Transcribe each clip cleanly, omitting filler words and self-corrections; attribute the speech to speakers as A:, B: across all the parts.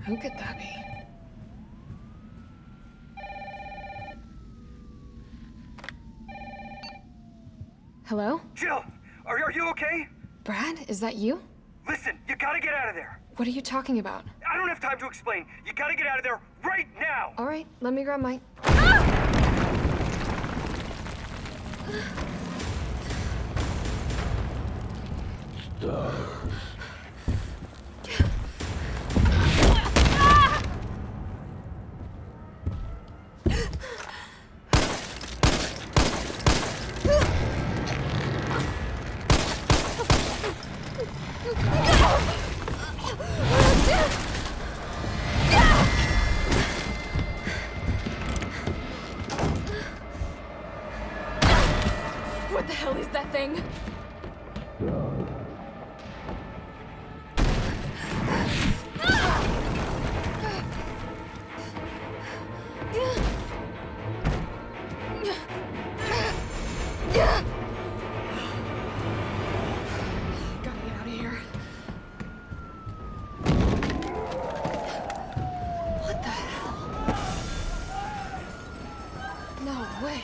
A: Who could that be? Hello?
B: Jill, are you okay?
A: Brad, is that you?
B: Listen, you gotta get out of there.
A: What are you talking about?
B: I don't have time to explain. You gotta get out of there right now.
A: All right, let me grab my... What the hell is that thing? Gotta get out of here. What the hell? No way.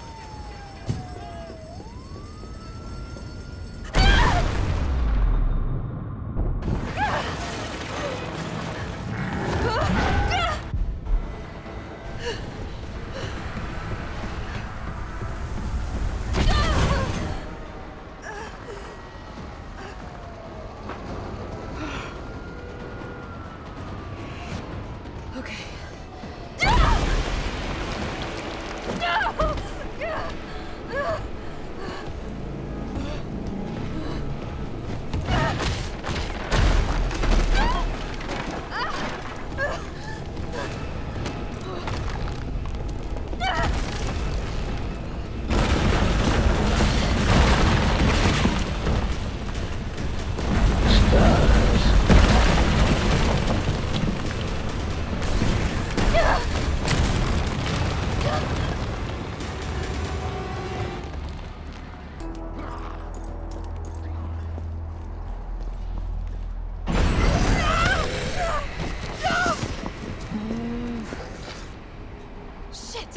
A: Okay. Shit!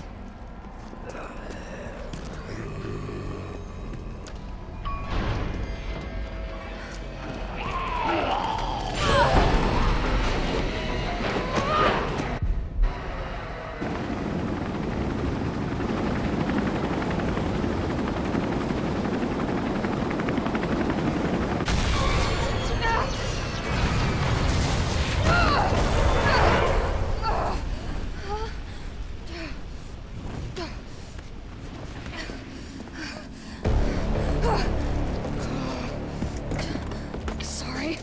A: Sorry.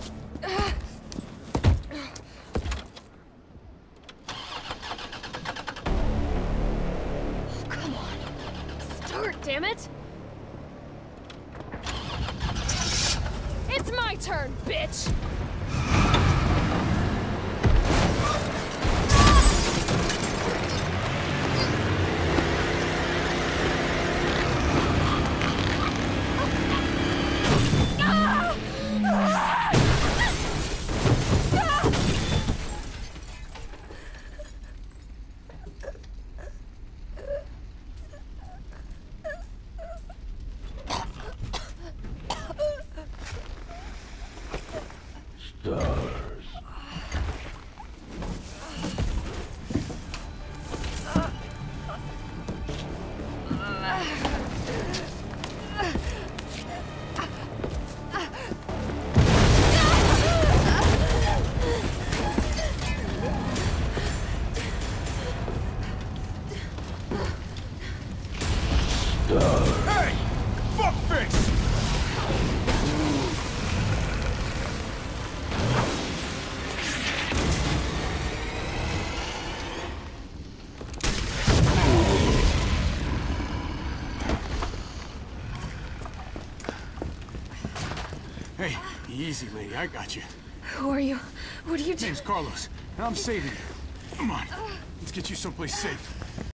A: Come on. Start, damn it! It's my turn, bitch!
B: Hey! Fuckface! Hey, easy, lady. I got you.
A: Who are you? What are you doing?
B: Name's Carlos, and I'm saving you. Come on, let's get you someplace safe.